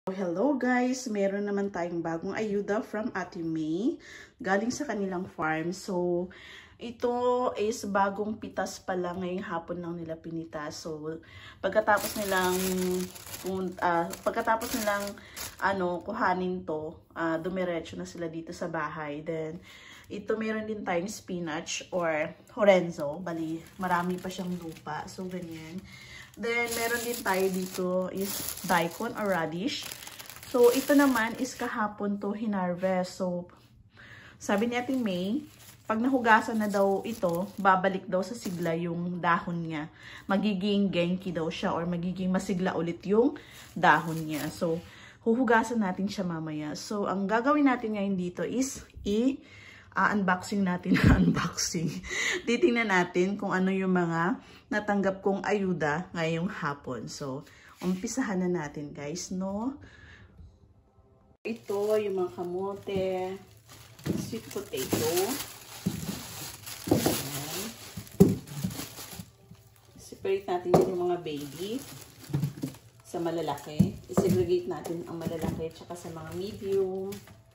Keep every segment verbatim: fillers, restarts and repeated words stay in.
Hello guys! Meron naman tayong bagong ayuda from Ate May. Galing sa kanilang farm. So, ito is bagong pitas pa lang. Ngayong hapon lang nila pinitas. So, pagkatapos nilang uh, pagkatapos nilang ano, kuhanin to, uh, dumiretso na sila dito sa bahay. Then, ito meron din tayong spinach or horenzo. Bali, marami pa siyang lupa. So, ganyan. Then, meron din tayo dito is daikon or radish. So, ito naman is kahapon to hinarvest. So, sabi ni Ate May, pag nahugasan na daw ito, babalik daw sa sigla yung dahon niya. Magiging genki daw siya or magiging masigla ulit yung dahon niya. So, huhugasan natin siya mamaya. So, ang gagawin natin ngayon dito is i- Uh, unboxing natin unboxing. Titingnan natin kung ano yung mga natanggap kong ayuda ngayong hapon. So, umpisahan na natin guys, no? Ito yung mga kamote, sweet potato. Ayan. Separate natin yung mga baby sa malalaki. I-segregate natin ang malalaki tsaka sa mga medium.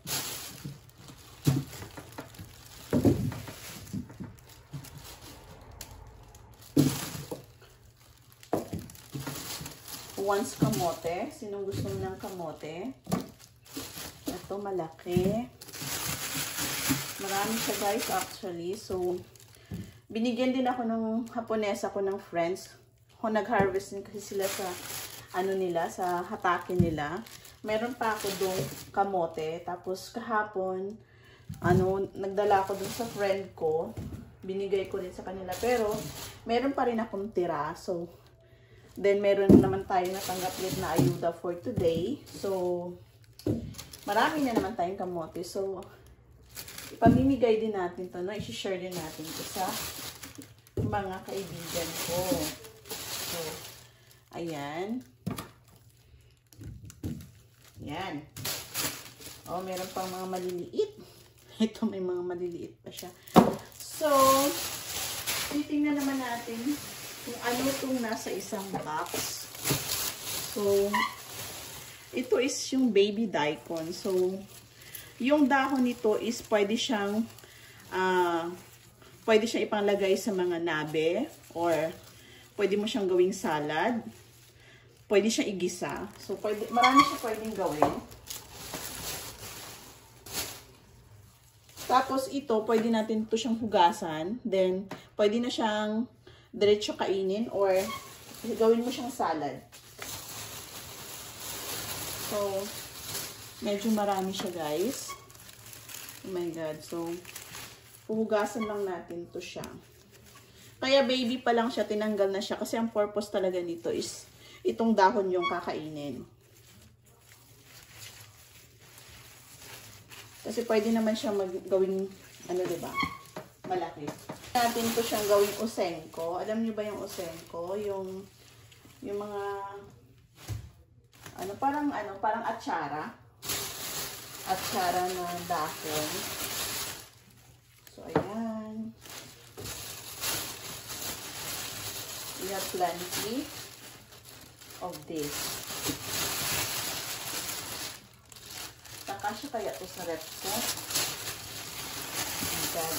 Once kamote. Sinong gusto ng kamote? Ito, malaki. Marami siya guys actually. So, binigyan din ako ng Haponesa ko ng friends. Kung nag-harvest din kasi sila sa, ano nila, sa hatake nila. Meron pa ako doon kamote. Tapos kahapon, ano, nagdala ako doon sa friend ko. Binigay ko rin sa kanila. Pero, meron pa rin akong tira. So, then, meron naman tayo natanggap ulit na ayuda for today. So, marami na naman tayong kamote. So, ipamimigay din natin to, no? I-share din natin to sa mga kaibigan ko. So, ayan. Ayan. Oh, meron pang mga maliliit. Ito, may mga maliliit pa siya. So, titingnan naman natin kung ano itong nasa isang box. So, ito is yung baby daikon. So, yung dahon nito is pwede siyang uh, pwede siyang ipanglagay sa mga nabe or pwede mo siyang gawing salad. Pwede siyang igisa. So, pwede, marami siya pwedeng gawin. Tapos, ito, pwede natin ito siyang hugasan. Then, pwede na siyang diretso kainin or gawin mo siyang salad. So, medyo marami siya guys. Oh my God. So, huhugasan lang natin to siya. Kaya baby pa lang siya, tinanggal na siya. Kasi ang purpose talaga nito is itong dahon yung kakainin. Kasi pwede naman siya gawing, ano diba, malaki. Natin to siyang gawing usenko. Alam niyo ba yung usenko? Yung yung mga ano parang ano, parang atsara. Atsara na dahon. So ayan. We have plenty of this. Takasya kaya to sa rep ko. Oh my God.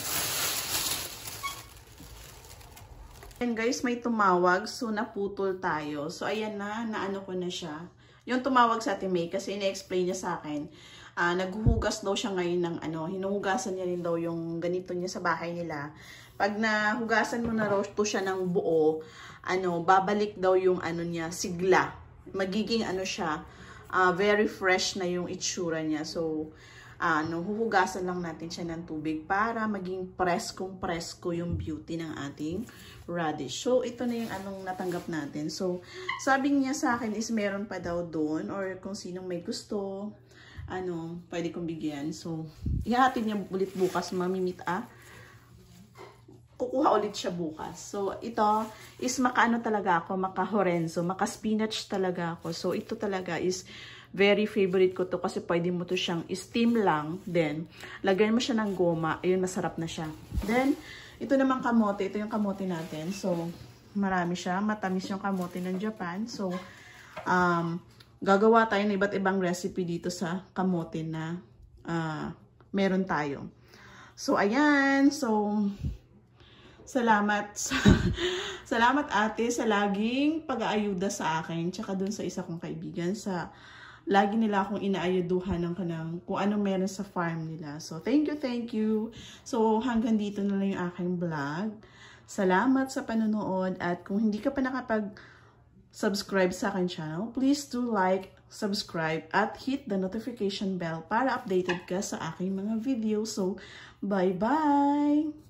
And guys, may tumawag. So, naputol tayo. So, ayan na. Naano ko na siya. Yung tumawag sa Ate May kasi ina-explain niya sa akin. Uh, naghuhugas daw siya ngayon ng ano. Hinuhugasan niya rin daw yung ganito niya sa bahay nila. Pag nahugasan mo na raw to siya ng buo, ano, babalik daw yung ano niya, sigla. Magiging ano siya, uh, very fresh na yung itsura niya. So, ano, huhugasan lang natin siya ng tubig para maging preskong-presko yung beauty ng ating radish. So, ito na yung anong natanggap natin. So, sabi niya sa akin is meron pa daw doon or kung sinong may gusto, ano, pwede kong bigyan. So, ihahatid niya ulit bukas, mamimit ah. Kukuha ulit siya bukas. So, ito is makaano talaga ako, maka-horenzo, maka-spinach talaga ako. So, ito talaga is very favorite ko to kasi pwede mo to siyang steam lang. Then, lagyan mo siya ng goma. Ayun, masarap na siya. Then, ito naman kamote. Ito yung kamote natin. So, marami siya. Matamis yung kamote ng Japan. So, um, gagawa tayo ng iba't ibang recipe dito sa kamote na uh, meron tayo. So, ayan. So, salamat sa, salamat ate sa laging pag-aayuda sa akin. Tsaka dun sa isa kong kaibigan sa lagi nila akong inaayuduhan ng kanang kung anong meron sa farm nila. So, thank you, thank you. So, hanggang dito na lang yung aking vlog. Salamat sa panonood. At kung hindi ka pa nakapag-subscribe sa akin channel, please do like, subscribe, at hit the notification bell para updated ka sa aking mga videos. So, bye-bye!